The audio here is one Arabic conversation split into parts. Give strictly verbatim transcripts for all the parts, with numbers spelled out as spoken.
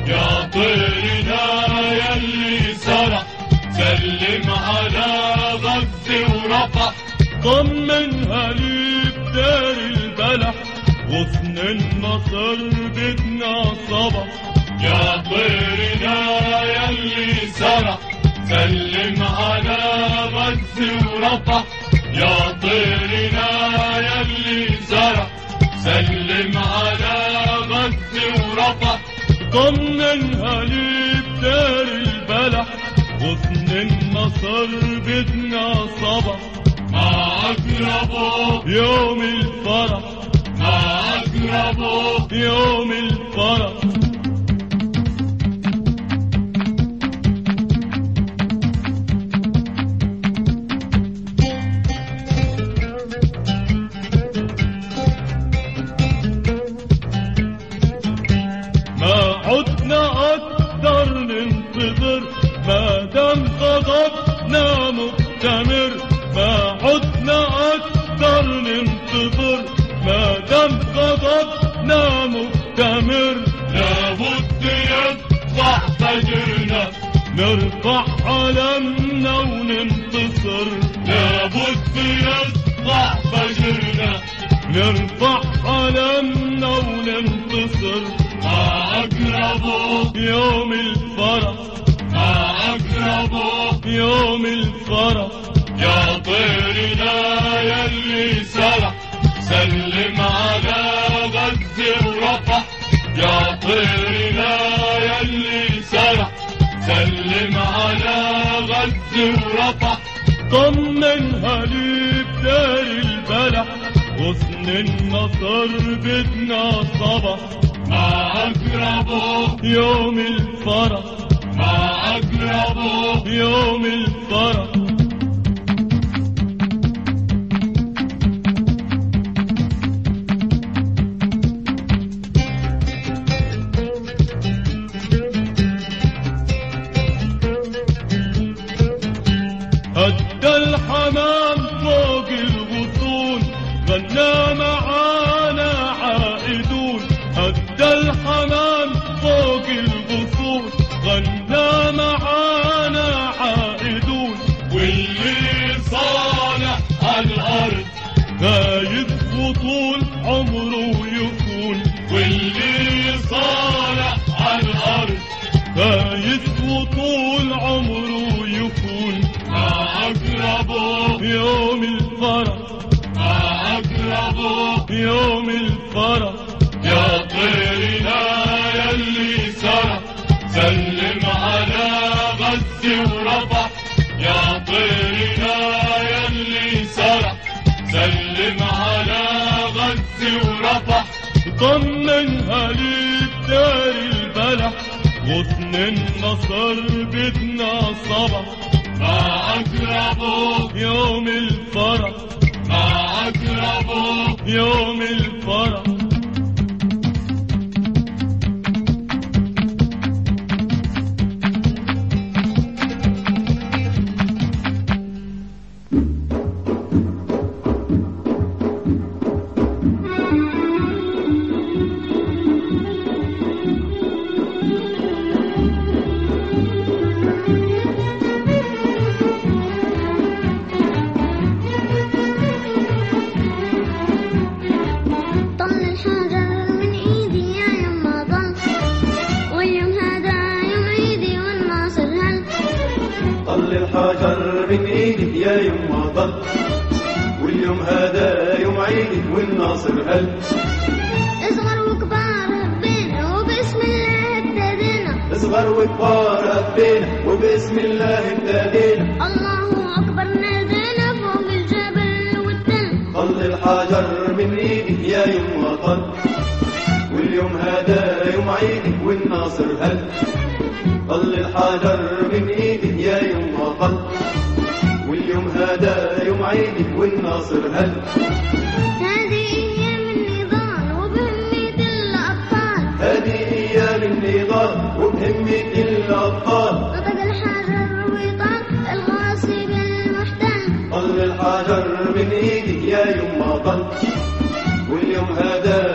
يا طيرنا يلي سرح سلم على غزة ورفح طمنها لي بدار البلح غصن النصر بدنا صبح يا طيرنا يلي سرح سلم على غزة ورفح يا طيرنا يلي سرح سلم على غزة ورفح طمنها لي بدار البلح غصن النصر بدنا صبح ما أقربه يوم الفرح ما أقربه يوم الفرح ما عدنا أقدر ننتظر ما دام غضبنا مستمر ما عدنا أقدر ننتظر ما دام غضبنا مستمر لابد يطلع فجرنا نرفع علمنا وننتصر لابد يطلع فجرنا نرفع علمنا وننتصر ما أقربه يوم الفرح ما أقربه يوم الفرح يا طيرنا يلي سرح سلم على غزة ورفح يا طيرنا يلي سرح سلم على غزة ورفح طمنها لي بدار البلح غصن النصر بدنا صبح ما أقربه يوم الفرح ما أقربه يوم الفرح هدى الحمام فوق الغصون غنى معانا عائدون هدى الحمام فوق الغصون غنى معانا عائدون واللي صالح عالأرض غايب وطول عمره يكون واللي صالح عالأرض غايب وطول عمره يكون ما أقربه يوم الفرح ما أقربه يوم الفرح يا طيرنا يلي سرح سلم على غزة ورفح يا طيرنا يلي سرح سلم على غزة ورفح طمنها لي بدار البلح غصن النصر بدنا صبح ما أقربه يوم الفرح ما أقربه يوم الفرح الحجر من ايدي يا يما ضل واليوم هذا يوم عيدي والناصر هل اصغر وكبار هبينا وباسم الله ابتدينا اصغر وكبار هبينا وباسم الله ابتدينا الله اكبر نادينا فوق الجبل والتل طل الحجر من ايدي يا يما ضل واليوم هذا يوم عيدي والناصر هل طل الحجر من ايدي يا يما طل واليوم هذا يوم عيدي والناصر هل هذه ايام النضال وبهمة الاطفال هذه ايام النضال وبهمة الاطفال نطق الحجر وطال الغاصب المحتل طل الحجر من ايدي يا يما طل واليوم هذا يوم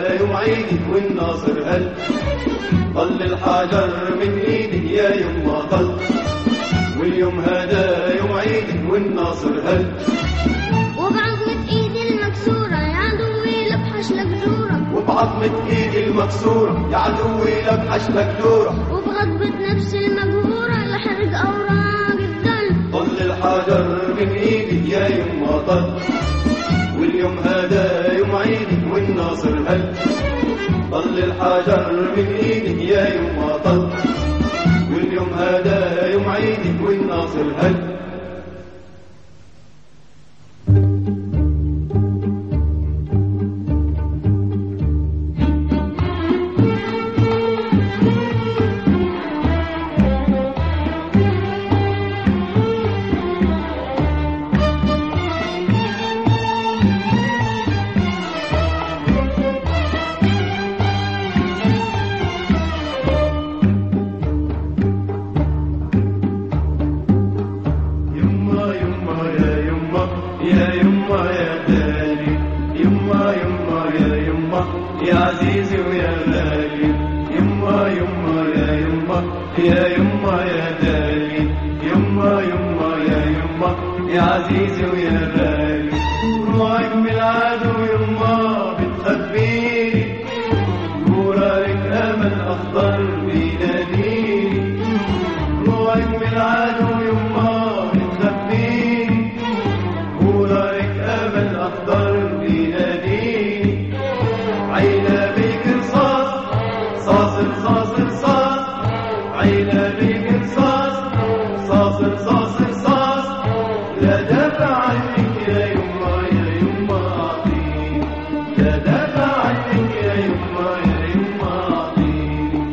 عيدي والناصر هل طل الحجر من ايدي يا يما طل واليوم هذا يوم عيدي والناصر هل وبعظمة ايدي المكسورة يا عدوي لبحش لك جورة وبعظمة ايدي المكسورة يا عدوي لبحش لك جورة وبغضبة نفسي المجهورة لحرق اوراق الدل طل الحجر من ايدي يا يما طل واليوم هذا يوم عيدي والناصر هل طل الحجر من ايدي يا يما طل واليوم هذا يوم عيدي والناصر هل يا عزيزي ويا غالي يما يما يا يما يا يما يا دالي يما يما يا يما يا عزيزي ويا غالي روحك من العدو يما بتخبيني نورك امل اخضر بيناديني روحك من العدو يما بتخبيني نورك امل اخضر بيناديني عيلة بيك رصاص صاصر صاصر صاص عيلة بيك رصاص صاصر صاصر صاص لا دافع عنك يا يما يا يما أعطيني لا دافع عنك يا يما يا يما أعطيني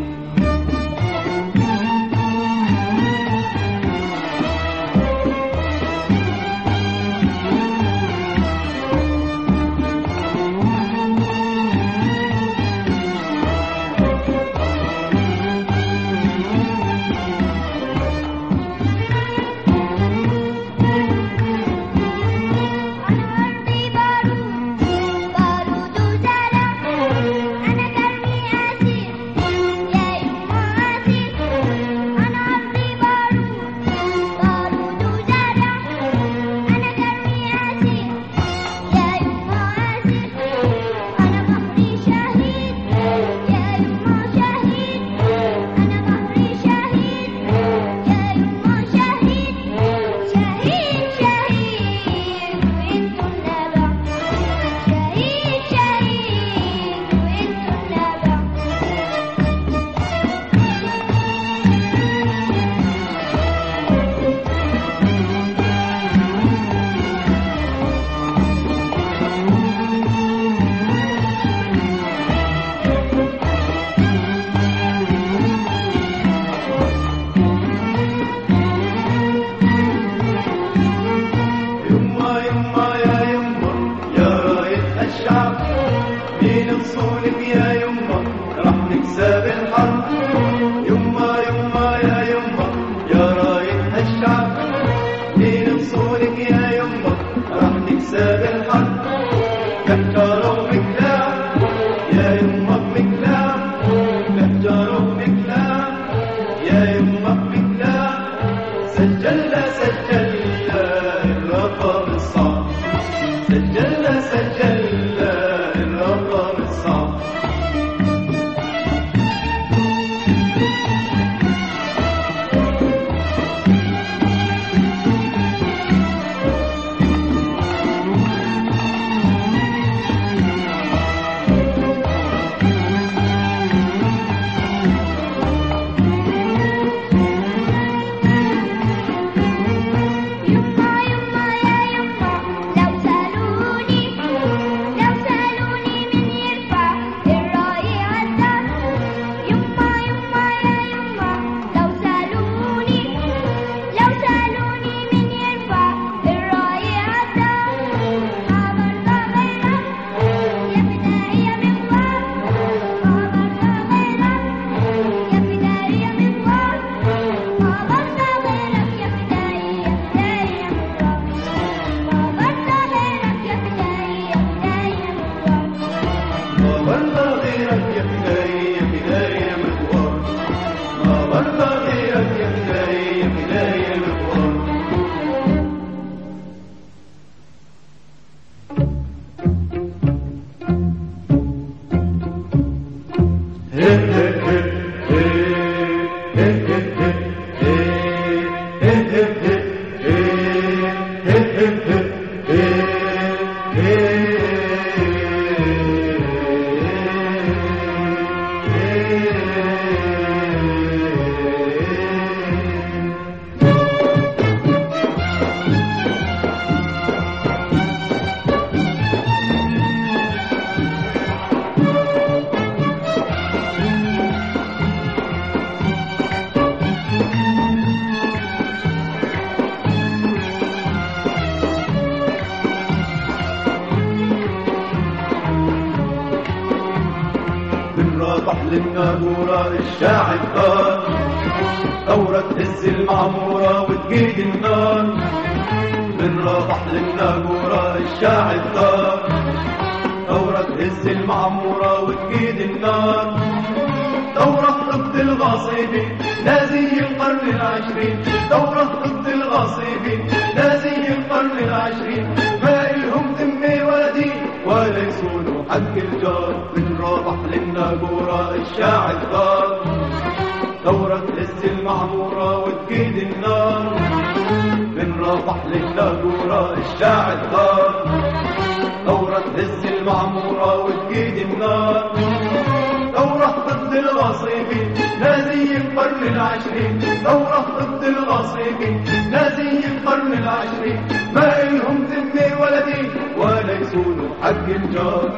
للناقورة الشاعر طار ثورة هز المعمورة وتقيد النار. من رابح للناقورة الشاعر طار ثورة هز المعمورة وتقيد النار. ثورة ضد الغاصبين نازي القرن العشرين. ثورة ضد الغاصبين نازي القرن العشرين. ما إلهم ذمة ولا دين ولا يصونوا حق الجار. من رابح للناقورة الشاعر طار ثورة هز المعمورة وتقيد النار. من رابح للناقورة الشاعر طار ثورة هز المعمورة وتقيد النار. ثورة ضد الغاصبين نازي القرن العشرين. ثورة ضد الغاصبين نازي القرن العشرين. ما إلهم ذمة ولا دين ولا يصونوا حق الجار.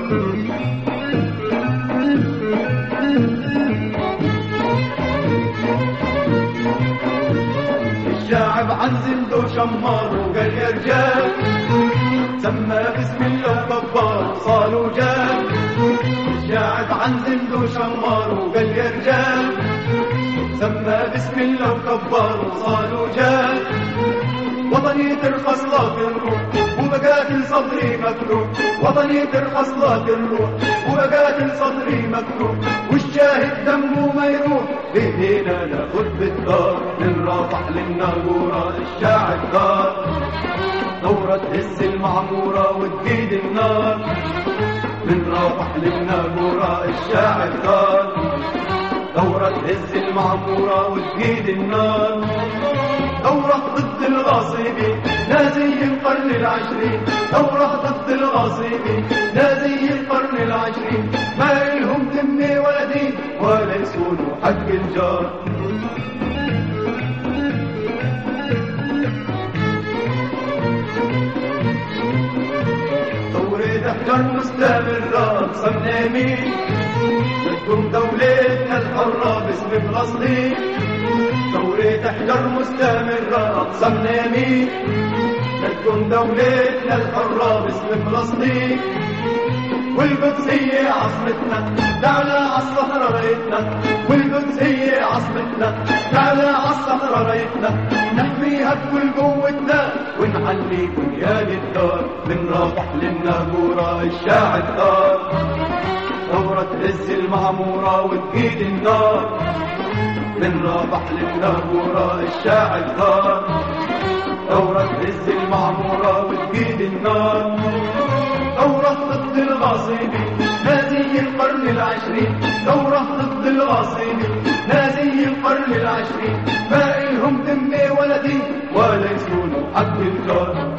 الشاعب عن زنده شمار وقال يا رجال سمى بسم الله كبار صالوا جال. الشاعب عن زنده شمار وقال يا رجال سمى بسم الله كبار صالوا جال. وطني ترخص لك الروح وبقاتل صدري مكروه. وطني ترخص لك الروح وبقاتل صدري مكروه. والشاهد دمه ما يروح بإيدينا ناخد بالدار. من رابح للناقورة الشاعر طار ثورة هز المعمورة وتقيد النار. من رابح للناقورة الشاعر طار ثورة هز المعمورة وتقيد النار. ثورة ضد الغاصبين نازي القرن العشرين. ثورة ضد الغاصبين نازي القرن العشرين. ما إلهم ذمة ولا دين ولا يصونوا حق الجار. ثورة احجار مستمرة صنامين بدكم دولتنا الحرة باسم فلسطين. ثورة احجار مستمرة أقسام نامين بدكم دولتنا الحرة باسم فلسطين. والقدس هي عاصمتنا تعالى عالصخرة رايتنا. والقدس هي عاصمتنا تعالى عالصخرة رايتنا. نحميها بكل قوتنا ونعلي بنيان الدار. من رابح للناقورة الشاعر طار ثورة هز المعمورة وتقيد النار. من رابح للناقورة الشاعر طار ثورة هز المعمورة وتقيد النار. ثورة ضد الغاصبين نازي القرن العشرين. ثورة ضد الغاصبين نازي القرن العشرين. ما إلهم ذمة ولا دين ولا يصونوا حق الجار.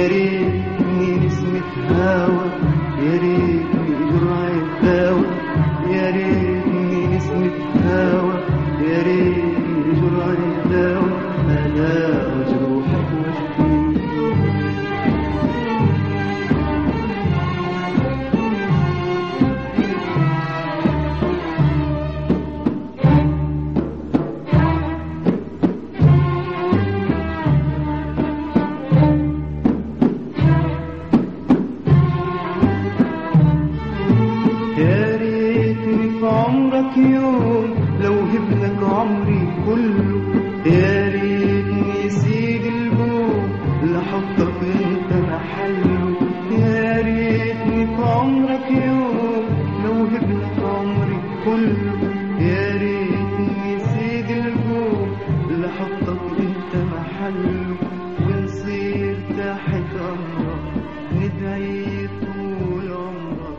يا ريتني نسمة هوا، يا ريتني جرعة دوا، يا ريتني نسمة هوا، يا ريتني جرعة دوا، أداوى جروحك واشفيك. يا ريتني في عمرك يوم لو هبلك عمري كله، يا ريتني سيد البوم لحطك انت محله، يا ريتني في عمرك يوم لو هبلك عمري كله، يا ريتني سيد البوم لحطك انت محله، ونصير تحت امرك ندعي طول عمرك.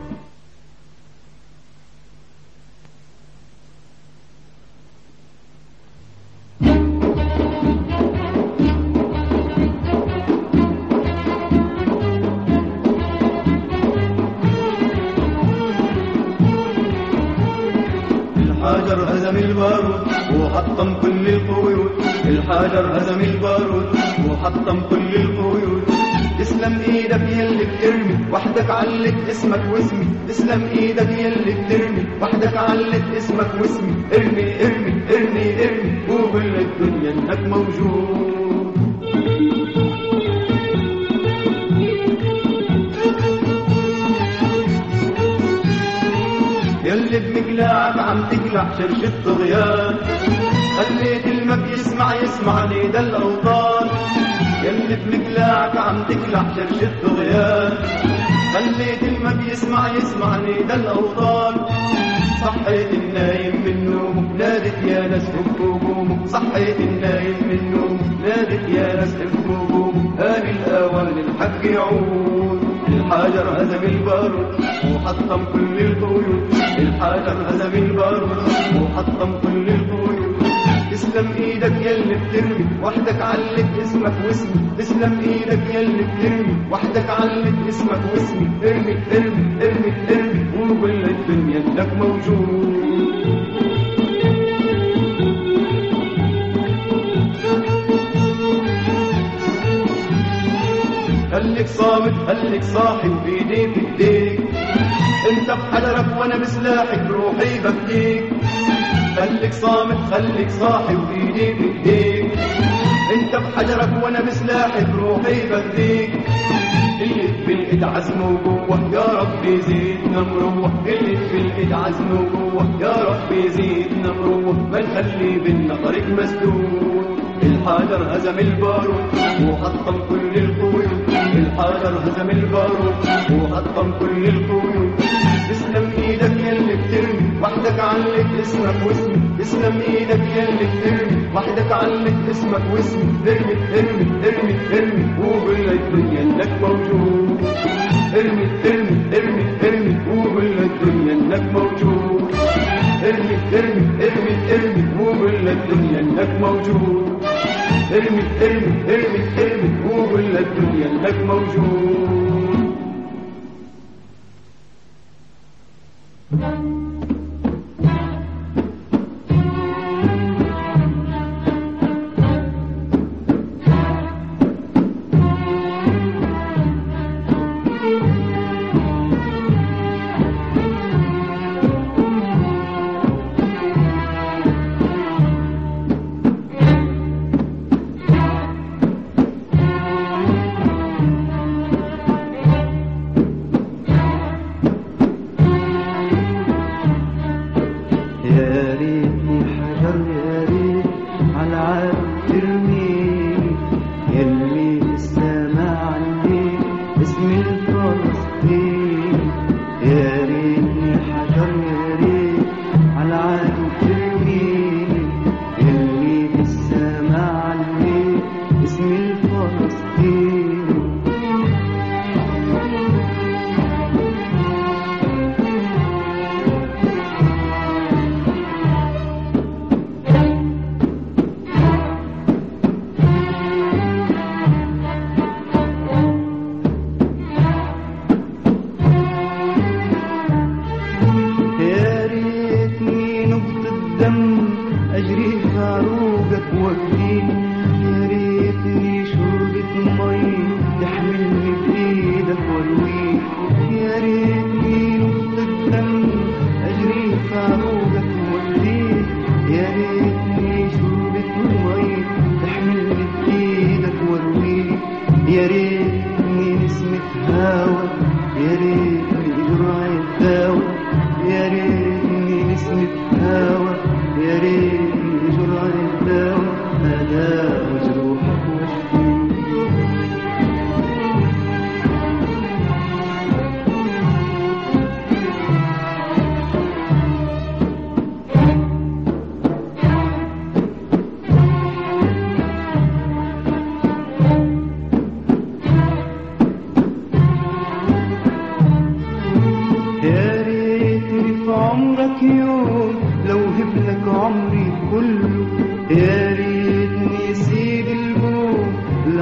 الحجر هزم البارود وحطم كل القيود، الحجر هزم البارود وحطم كل القيود. تسلم ايدك يلي بترمي وحدك علت اسمك واسمي، تسلم ايدك يلي بترمي وحدك علت اسمك واسمي. ارمي ارمي ارمي ارمي وقول الدنيا انك موجود. يلي بمقلاعك عم تقلع شرش الطغيان، خليت المك يسمع يسمع ندى الأوطان. يلي بمقلاعك عم تقلع شرش الطغيان، خليت المك يسمع يسمع ندى الأوطان. صحيت النايم من نومه نادت يا ناس هبوا قوموا، صحيت النايم من نومه نادت يا ناس هبوا قوموا. آن الأوان للحق يعود. الحجر هزم البارود وحطم كل القيود، الحجر هزم البارود وحطم كل القيود. تسلم ايدك يلي بترمي وحدك علت اسمك واسمي، تسلم ايدك يلي بترمي وحدك علت اسمك واسمي. ارمي ارمي ارمي ارمي وقول للدنيا انك موجود. خليك صامت خليك صاحي وبايديك بايديك، انت بحجرك وانا بسلاحك روحي بفديك. خليك صامت خليك صاحي وبايديك بايديك، انت بحجرك وانا بسلاحك روحي بفديك. اللي في الايد عزم وقوه يا رب يزيدنا مروه، اللي في الايد عزم وقوه يا رب يزيدنا مروه. ما نخلي بينا طريق مسدود. الحجر هزم البارود وحطم كل القيود، الحجر هزم البارود وحطم كل القيود. تسلم ايدك يلي بترمي وحدك علت اسمك واسمي، تسلم ايدك يلي بترمي وحدك علت اسمك واسمي. ارمي ارمي ارمي ارمي وقول للدنيا انك موجود. ارمي ارمي ارمي ارمي وقول للدنيا انك موجود. ارمي ارمي ارمي ارمي وقول للدنيا انك موجود. ارمي ارمي ارمي ارمي وقول للدنيا انك موجود.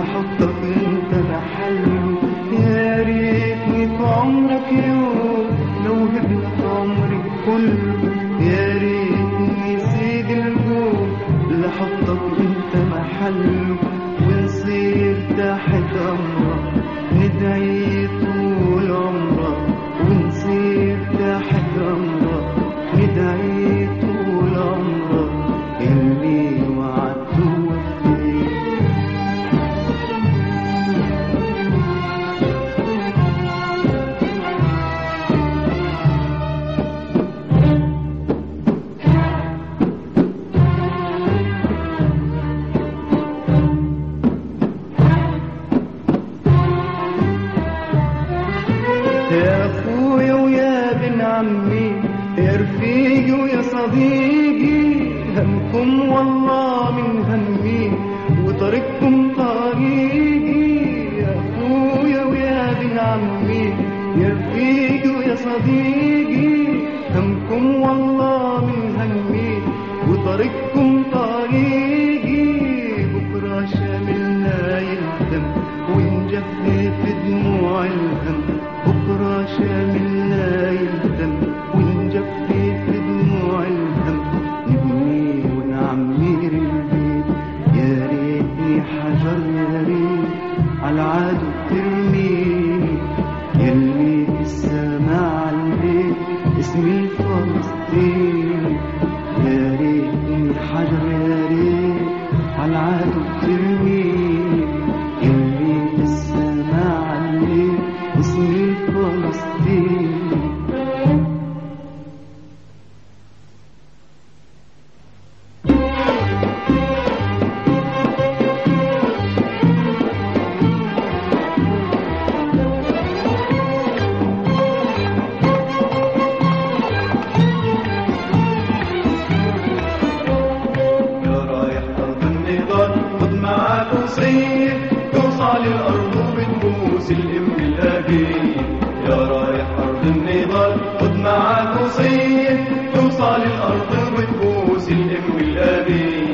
لحطك انت محله. يا ريتني في عمرك يوم لو هبلك عمري كله. يا ريتني سيد الكون لحطك انت محله، ونصير تحت امرك ندعي طول عمرك، ونصير تحت امرك ندعي طول عمرك اللي وعدته وفيت. يا اخويا ويا بن عمي، يا رفيقي ويا صديقي، همكم والله من همي وطريقكم طريقي. يا اخويا ويا بن عمي، يا رفيقي ويا صديقي، همكم والله من همي وطريقكم طريقي. بكره شاملنا يلتم ونجفف دموع الهم، بكره شاملنا يلتم ونجفف دموع الهم، نبني ونعمر البيت. يا ريتني حجر يا ريت على عدو ترميني، يلي السما عالبيت اسمي فلسطين. يا ريتني حجر يا ريت على عدو ترميني، يلي السما عالبيت اسمي فلسطين. توصل الأرض وبتبوس الأم الأبي. يا رايح أرض النضال خد معاك وصية، توصل الأرض وبتبوس الأم الأبي.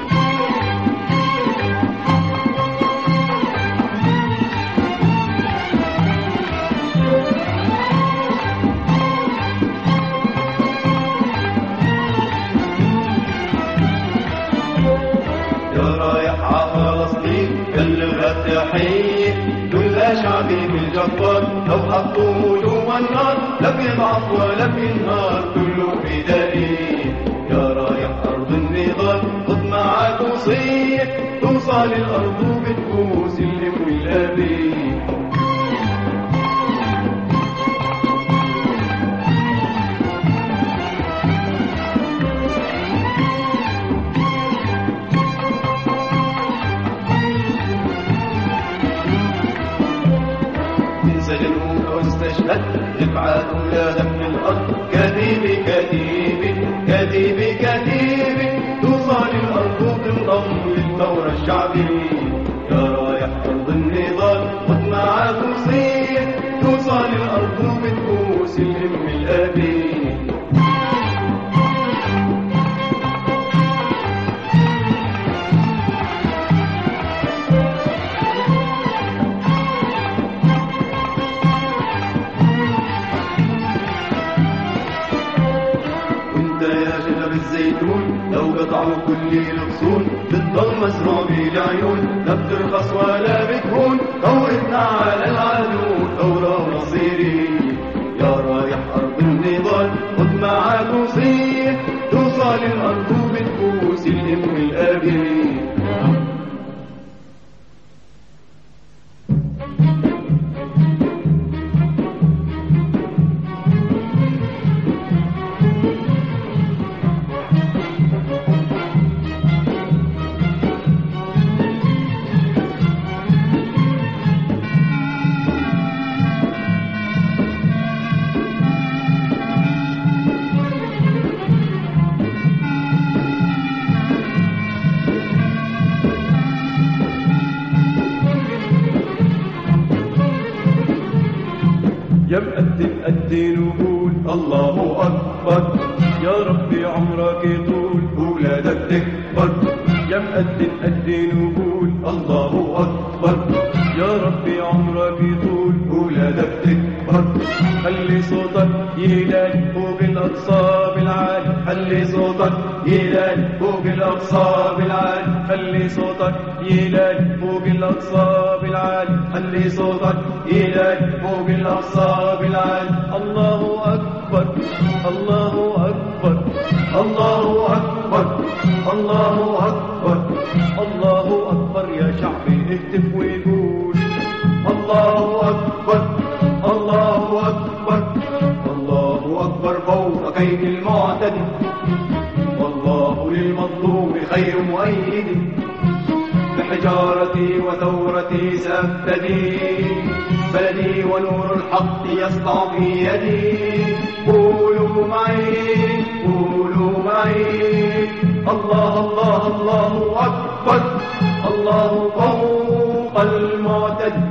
يا رايح ع فلسطين بلغت تحية كل شعبي بالجبار، لو حطوه جوا النار لا بيضعف ولا بينهار كله فدائي. يا رايح أرض النضال خد معاك وصية، توصل الأرض وبتبوس الأم والأبي. سجنوا أو استشهد ابعاد أولادك من الأرض. كتيبي كتيبي كتيبي كتيبي، توصل الأرض وتنضم للثورة الشعبية. يا رايح أرض النضال خد معاك وصية، توصل الأرض وبتبوس الأم الأبي. الزيتون لو قطعوا كل الغصون بتضل مزروع بالعيون، لا بترخص ولا بتهون ثورتنا على العدو ثورة مصيرية. يا رايح أرض النضال خد معاك وصية، توصل الأرض وبتبوس الأم الأبي. يا مقدم قدين وقول الله أكبر، يا ربي عمرك يطول ولادك تكبر. يا مقدم قدين وقول الله أكبر، أكبر. يا ربي عمرك يطول ولادك تكبر. خلي صوتك يلال فوق الأقصى بالعالي. خلي صوتك يلال فوق الأقصى بالعالي. خلي صوتك يلال فوق الأقصى بالعالي. خلي صوتك يلال فوق الأقصى بالعالي. الله أكبر الله أكبر الله أكبر الله أكبر الله أكبر. يا شعبي اهتف وقول الله أكبر الله أكبر الله أكبر فوق كيد المعتدي. والله للمظلوم خير مؤيد. بحجارتي وثورتي سأفتدي. بلدي ونور الحق يسطع في يدي. قولوا معي قولوا معي الله الله الله أكبر. الله فوق المعتدي.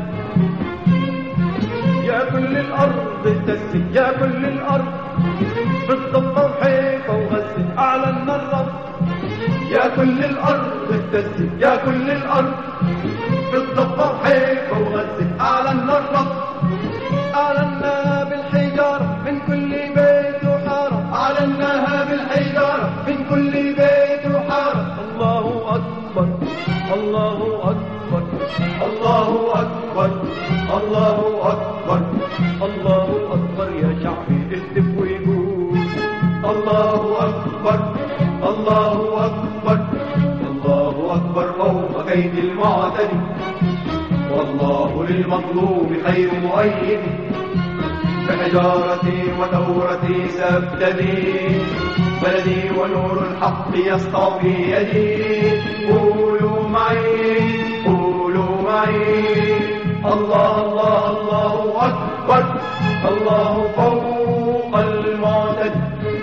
يا كل الأرض اهتزي يا كل الأرض بالضبة وحيفا وغزة أعلن الرب. يا كل الأرض اهتزت يا كل الأرض بالضبة وحيفا وغزة أعلن الرب. أعلناها بالحجارة من كل بيت وحارة. أعلناها بالحجارة من كل بيت وحارة. الله أكبر الله أكبر الله أكبر الله أكبر الله أكبر. يا شعبي اهتف وقول الله أكبر الله أكبر الله أكبر فوق كيد المعتدي. والله للمظلوم خير مؤيد. بحجارتي وثورتي سأفتدي. بلدي ونور الحق يسطع في يدي. قولوا معي قولوا معي الله الله الله أكبر الله فوق المعتدي.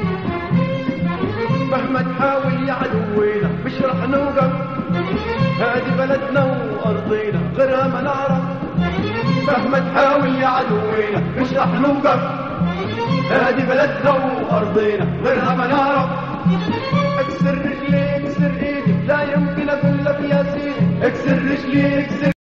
مهما تحاول يا عدوينا مش رح نوقف. هذه بلدنا وأرضينا غيرها ما نعرف. مهما تحاول يا عدوينا مش رح نوقف. هذه بلدنا وأرضينا غيرها ما نعرف. اكسر رجلي اكسر ايدي لا يمكن اقول لك يا سيدي. اكسر رجلي اكسر